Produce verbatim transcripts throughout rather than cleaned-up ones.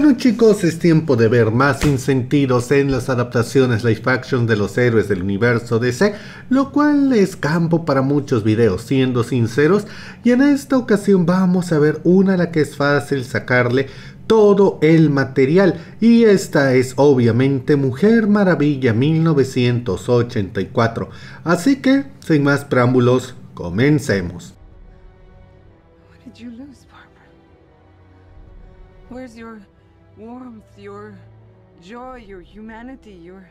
Bueno chicos, es tiempo de ver más sinsentidos en las adaptaciones live action de los héroes del universo D C, lo cual es campo para muchos videos, siendo sinceros, y en esta ocasión vamos a ver una a la que es fácil sacarle todo el material, y esta es obviamente Mujer Maravilla mil novecientos ochenta y cuatro, así que sin más preámbulos, comencemos. What did you lose, Barbara? Where's your warmth, your joy, your humanity, your...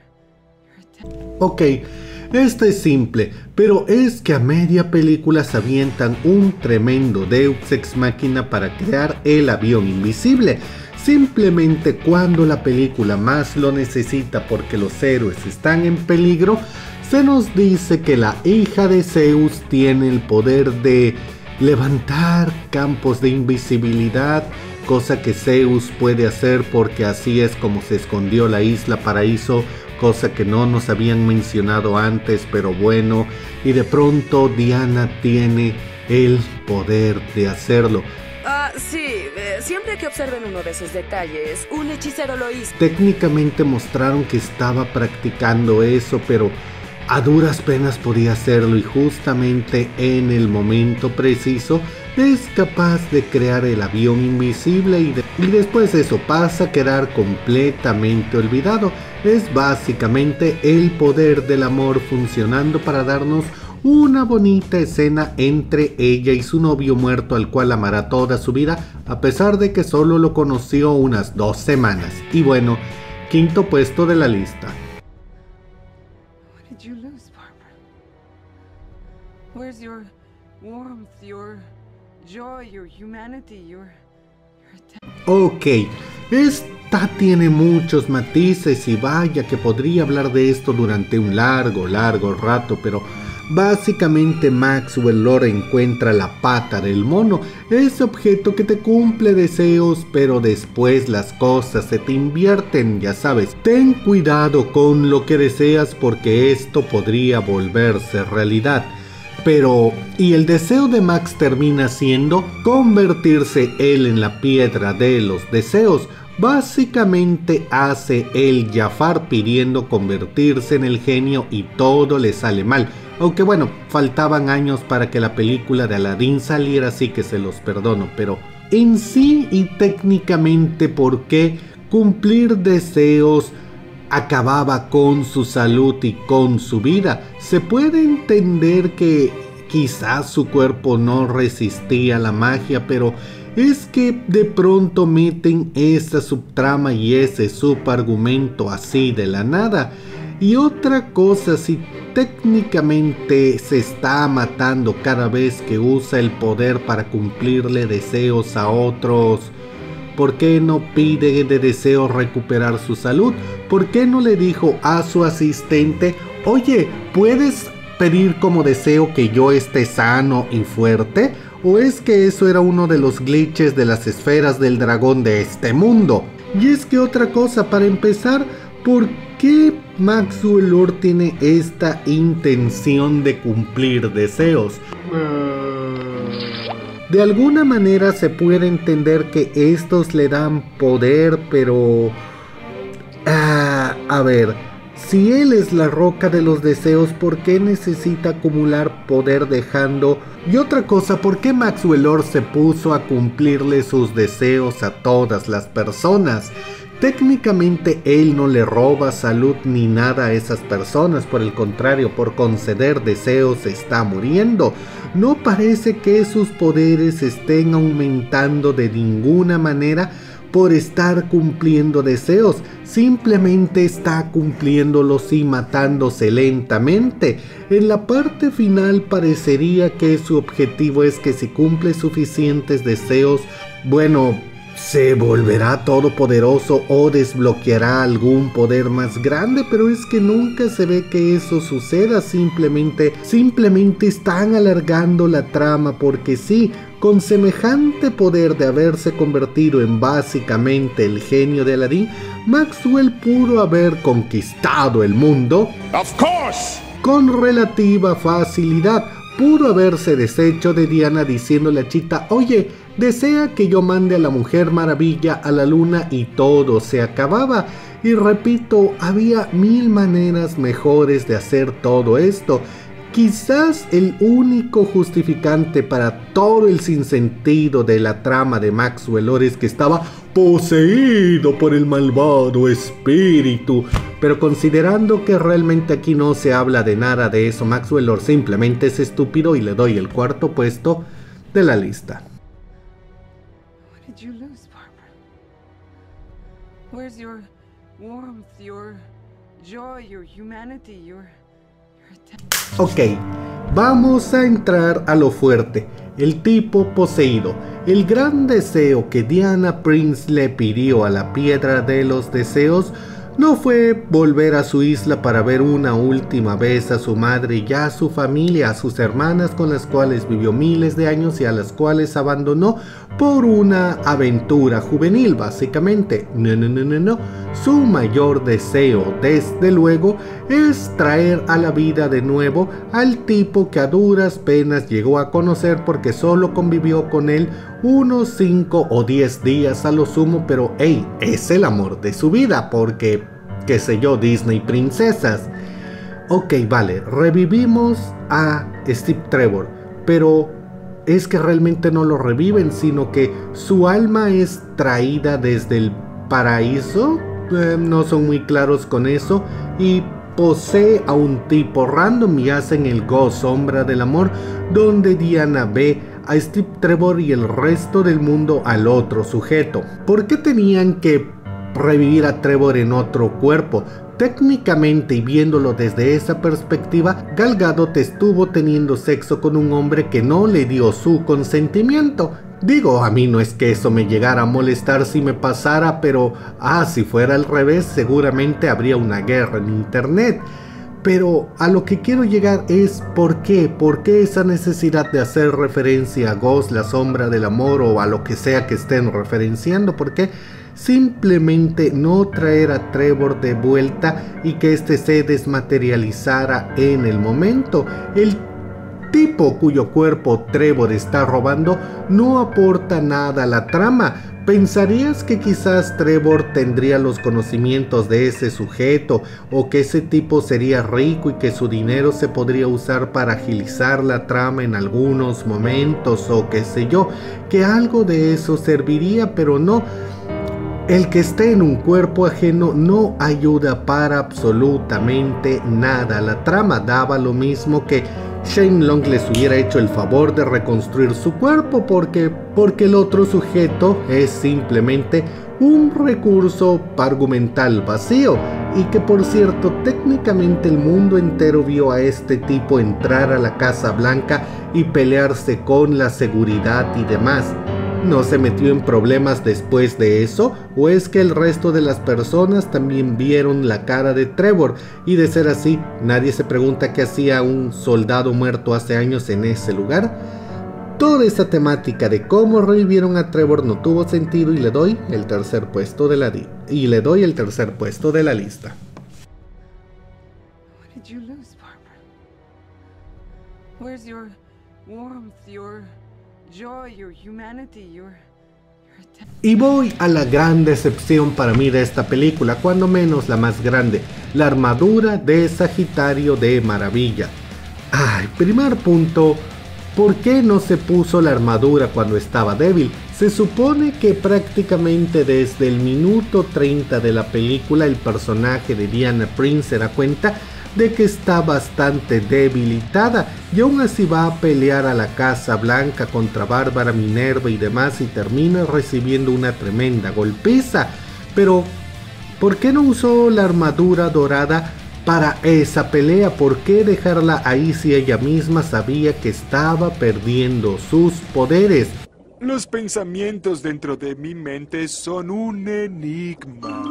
Ok, esta es simple, pero es que a media película se avientan un tremendo Deus Ex Machina para crear el avión invisible, simplemente cuando la película más lo necesita porque los héroes están en peligro. Se nos dice que la hija de Zeus tiene el poder de levantar campos de invisibilidad, cosa que Zeus puede hacer porque así es como se escondió la isla Paraíso, cosa que no nos habían mencionado antes, pero bueno, y de pronto Diana tiene el poder de hacerlo. Ah, sí, eh, siempre que observen uno de esos detalles, un hechicero lo hizo. Técnicamente mostraron que estaba practicando eso, pero a duras penas podía hacerlo, y justamente en el momento preciso es capaz de crear el avión invisible y, de, y después eso pasa a quedar completamente olvidado. Es básicamente el poder del amor funcionando para darnos una bonita escena entre ella y su novio muerto, al cual amará toda su vida a pesar de que solo lo conoció unas dos semanas. Y bueno, quinto puesto de la lista. What did you lose, Barbara? Where's your warmth, your joy, your humanity, your... Ok, esta tiene muchos matices y vaya que podría hablar de esto durante un largo, largo rato, pero básicamente Maxwell Lord encuentra la pata del mono, ese objeto que te cumple deseos, pero después las cosas se te invierten, ya sabes. Ten cuidado con lo que deseas porque esto podría volverse realidad. Pero, y el deseo de Max termina siendo convertirse él en la piedra de los deseos. Básicamente hace el Jafar pidiendo convertirse en el genio y todo le sale mal. Aunque bueno, faltaban años para que la película de Aladdin saliera, así que se los perdono. Pero en sí y técnicamente, ¿por qué cumplir deseos acababa con su salud y con su vida? Se puede entender que quizás su cuerpo no resistía la magia, pero es que de pronto meten esa subtrama y ese subargumento así de la nada. Y otra cosa, si técnicamente se está matando cada vez que usa el poder para cumplirle deseos a otros, ¿por qué no pide de deseo recuperar su salud? ¿Por qué no le dijo a su asistente, oye, ¿puedes pedir como deseo que yo esté sano y fuerte? ¿O es que eso era uno de los glitches de las esferas del dragón de este mundo? Y es que otra cosa, para empezar, ¿por qué Maxwell Lord tiene esta intención de cumplir deseos? De alguna manera se puede entender que estos le dan poder, pero... Ah, a ver, si él es la roca de los deseos, ¿por qué necesita acumular poder dejando? Y otra cosa, ¿por qué Maxwell Lord se puso a cumplirle sus deseos a todas las personas? Técnicamente él no le roba salud ni nada a esas personas, por el contrario, por conceder deseos está muriendo. No parece que sus poderes estén aumentando de ninguna manera por estar cumpliendo deseos, simplemente está cumpliéndolos y matándose lentamente. En la parte final parecería que su objetivo es que si cumple suficientes deseos, bueno, se volverá todopoderoso o desbloqueará algún poder más grande, pero es que nunca se ve que eso suceda. Simplemente, simplemente están alargando la trama porque sí, con semejante poder de haberse convertido en básicamente el genio de Aladdin, Maxwell pudo haber conquistado el mundo. Of course. Con relativa facilidad. pudo haberse deshecho de Diana diciéndole a Cheetah, oye, desea que yo mande a la Mujer Maravilla a la luna y todo se acababa. Y repito, había mil maneras mejores de hacer todo esto. Quizás el único justificante para todo el sinsentido de la trama de Maxwell Lord es que estaba poseído por el malvado espíritu. Pero considerando que realmente aquí no se habla de nada de eso, Maxwell Lord simplemente es estúpido y le doy el cuarto puesto de la lista. What did you lose, Barbara? Where's your warmth, your joy, your humanity, your... Ok, vamos a entrar a lo fuerte. El tipo poseído. El gran deseo que Diana Prince le pidió a la Piedra de los Deseos no fue volver a su isla para ver una última vez a su madre y a su familia, a sus hermanas con las cuales vivió miles de años y a las cuales abandonó por una aventura juvenil, básicamente. No, no, no, no, no. Su mayor deseo, desde luego, es traer a la vida de nuevo al tipo que a duras penas llegó a conocer porque solo convivió con él unos cinco o diez días a lo sumo, pero hey, es el amor de su vida porque, qué sé yo, Disney princesas. Ok, vale, revivimos a Steve Trevor, pero es que realmente no lo reviven, sino que su alma es traída desde el paraíso. Eh, no son muy claros con eso y posee a un tipo random y hacen el Go Sombra del Amor, donde Diana ve a Steve Trevor y el resto del mundo al otro sujeto. ¿Por qué tenían que revivir a Trevor en otro cuerpo? Técnicamente, y viéndolo desde esa perspectiva, Gal Gadot estuvo teniendo sexo con un hombre que no le dio su consentimiento. Digo, a mí no es que eso me llegara a molestar si me pasara, pero ah, si fuera al revés, seguramente habría una guerra en internet. Pero a lo que quiero llegar es ¿por qué? ¿Por qué esa necesidad de hacer referencia a Ghost, la sombra del amor o a lo que sea que estén referenciando? ¿Por qué simplemente no traer a Trevor de vuelta y que éste se desmaterializara en el momento? El tipo cuyo cuerpo Trevor está robando no aporta nada a la trama. ¿Pensarías que quizás Trevor tendría los conocimientos de ese sujeto o que ese tipo sería rico y que su dinero se podría usar para agilizar la trama en algunos momentos o qué sé yo, que algo de eso serviría? Pero no. El que esté en un cuerpo ajeno no ayuda para absolutamente nada. La trama daba lo mismo que Shane Long les hubiera hecho el favor de reconstruir su cuerpo porque, porque el otro sujeto es simplemente un recurso argumental vacío y que, por cierto, técnicamente el mundo entero vio a este tipo entrar a la Casa Blanca y pelearse con la seguridad y demás. ¿No se metió en problemas después de eso? ¿O es que el resto de las personas también vieron la cara de Trevor? Y de ser así, nadie se pregunta qué hacía un soldado muerto hace años en ese lugar. Toda esa temática de cómo revivieron a Trevor no tuvo sentido y le doy el tercer puesto de la di y le doy el tercer puesto de la lista. What did you lose, Barbara? Where's your warmth, your joy, your humanity, your, your... Y voy a la gran decepción para mí de esta película, cuando menos la más grande, la armadura de Sagitario de Maravilla. Ay, primer punto, ¿por qué no se puso la armadura cuando estaba débil? Se supone que prácticamente desde el minuto treinta de la película el personaje de Diana Prince se da cuenta de que está bastante debilitada y aún así va a pelear a la Casa Blanca contra Bárbara Minerva y demás y termina recibiendo una tremenda golpiza. Pero ¿por qué no usó la armadura dorada para esa pelea? ¿Por qué dejarla ahí si ella misma sabía que estaba perdiendo sus poderes? Los pensamientos dentro de mi mente son un enigma.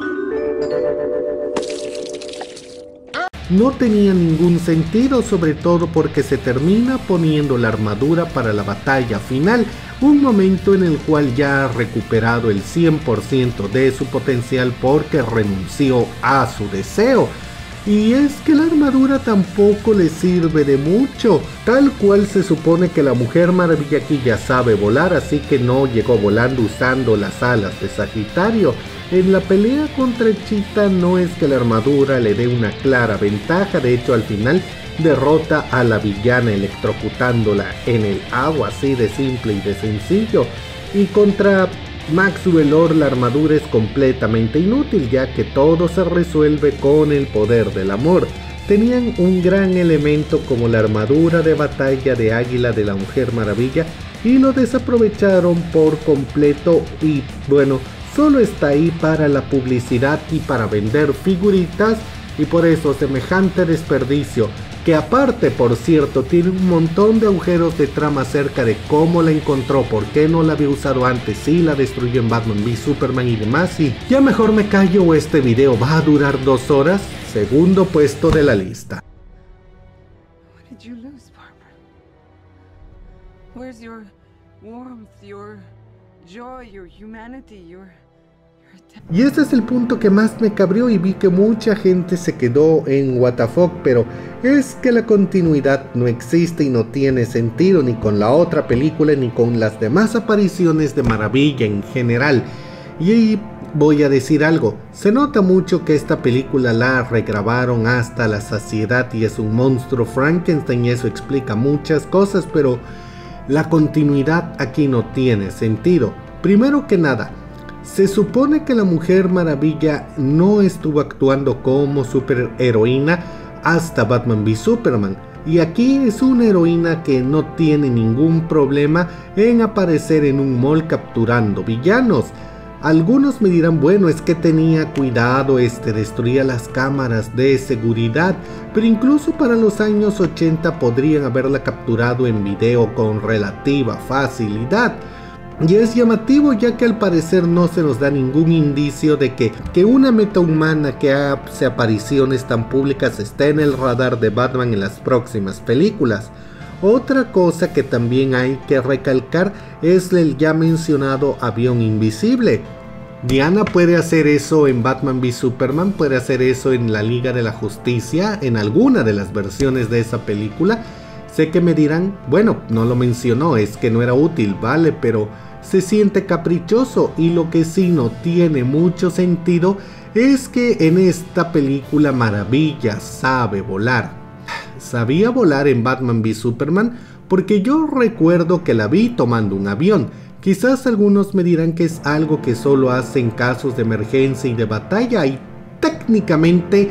No tenía ningún sentido, sobre todo porque se termina poniendo la armadura para la batalla final, un momento en el cual ya ha recuperado el cien por ciento de su potencial porque renunció a su deseo. y es que la armadura tampoco le sirve de mucho, tal cual se supone que la Mujer Maravilla aquí ya sabe volar, así que no llegó volando usando las alas de Sagitario. En la pelea contra Cheetah no es que la armadura le dé una clara ventaja, de hecho al final derrota a la villana electrocutándola en el agua, así de simple y de sencillo. Y contra Maxwell Lord la armadura es completamente inútil, ya que todo se resuelve con el poder del amor. Tenían un gran elemento como la armadura de batalla de águila de la Mujer Maravilla y lo desaprovecharon por completo, y bueno, solo está ahí para la publicidad y para vender figuritas, y por eso semejante desperdicio, que aparte por cierto tiene un montón de agujeros de trama acerca de cómo la encontró, por qué no la había usado antes, si la destruyó en Batman v Superman y demás, y ya mejor me callo o este video va a durar dos horas. Segundo puesto de la lista. What did you lose, Barbara? Where's your warmth, your joy, your humanity, your... Y ese es el punto que más me cabrió y vi que mucha gente se quedó en what the fuck, pero es que la continuidad no existe y no tiene sentido ni con la otra película ni con las demás apariciones de Maravilla en general. Y voy a decir algo, se nota mucho que esta película la regrabaron hasta la saciedad y es un monstruo Frankenstein y eso explica muchas cosas, pero la continuidad aquí no tiene sentido. Primero que nada, se supone que la Mujer Maravilla no estuvo actuando como superheroína hasta Batman v Superman, y aquí es una heroína que no tiene ningún problema en aparecer en un mall capturando villanos. Algunos me dirán, bueno, es que tenía cuidado, este destruía las cámaras de seguridad, pero incluso para los años ochenta podrían haberla capturado en video con relativa facilidad. Y es llamativo ya que al parecer no se nos da ningún indicio de que, que una metahumana que hace apariciones tan públicas esté en el radar de Batman en las próximas películas. Otra cosa que también hay que recalcar es el ya mencionado avión invisible. Diana puede hacer eso en Batman v Superman, puede hacer eso en la Liga de la Justicia, en alguna de las versiones de esa película. Sé que me dirán, bueno, no lo mencionó, es que no era útil, vale, pero se siente caprichoso, y lo que sí no tiene mucho sentido es que en esta película Maravilla sabe volar. Sabía volar en Batman v Superman porque yo recuerdo que la vi tomando un avión. Quizás algunos me dirán que es algo que solo hace en casos de emergencia y de batalla, y técnicamente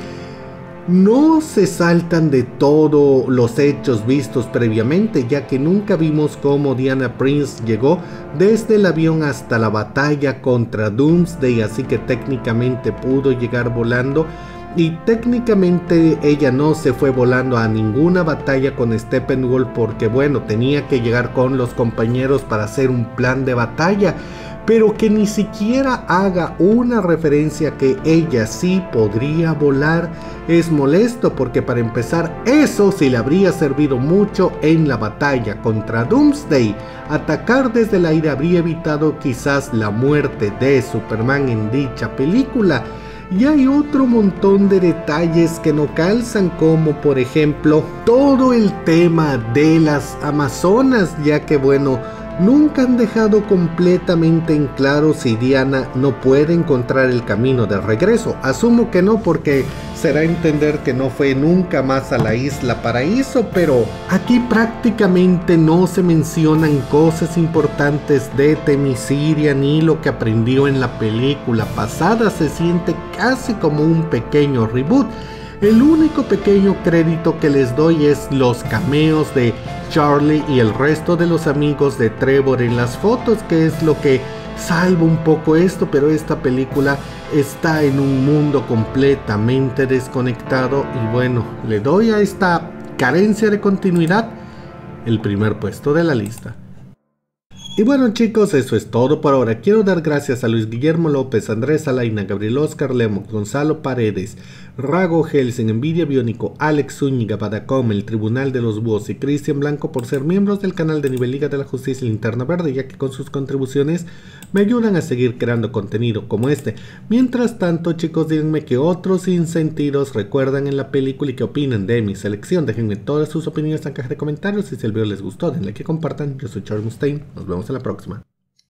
no se saltan de todos los hechos vistos previamente, ya que nunca vimos cómo Diana Prince llegó desde el avión hasta la batalla contra Doomsday, así que técnicamente pudo llegar volando, y técnicamente ella no se fue volando a ninguna batalla con Steppenwolf porque bueno, tenía que llegar con los compañeros para hacer un plan de batalla. Pero que ni siquiera haga una referencia que ella sí podría volar es molesto, porque para empezar eso sí le habría servido mucho en la batalla contra Doomsday. Atacar desde el aire habría evitado quizás la muerte de Superman en dicha película. Y hay otro montón de detalles que no calzan, como por ejemplo todo el tema de las Amazonas, ya que bueno, nunca han dejado completamente en claro si Diana no puede encontrar el camino de regreso. Asumo que no, porque será entender que no fue nunca más a la Isla Paraíso, pero aquí prácticamente no se mencionan cosas importantes de Themyscira ni lo que aprendió en la película pasada. Se siente casi como un pequeño reboot. El único pequeño crédito que les doy es los cameos de Charlie y el resto de los amigos de Trevor en las fotos, que es lo que salva un poco esto, pero esta película está en un mundo completamente desconectado y bueno, le doy a esta carencia de continuidad el primer puesto de la lista. Y bueno chicos, eso es todo por ahora. Quiero dar gracias a Luis Guillermo López, Andrés Alaina, Gabriel Oscar Lemos, Gonzalo Paredes, Rago Helsen, Envidia Biónico, Alex Zúñiga, Badacom, El Tribunal de los Búhos y Cristian Blanco por ser miembros del canal de Nivel Liga de la Justicia Linterna Verde, ya que con sus contribuciones me ayudan a seguir creando contenido como este. Mientras tanto chicos, díganme qué otros insentidos recuerdan en la película y qué opinan de mi selección. Déjenme todas sus opiniones en la caja de comentarios y si el video les gustó denle like y compartan. Yo soy Charles Mustaine, nos vemos en la próxima.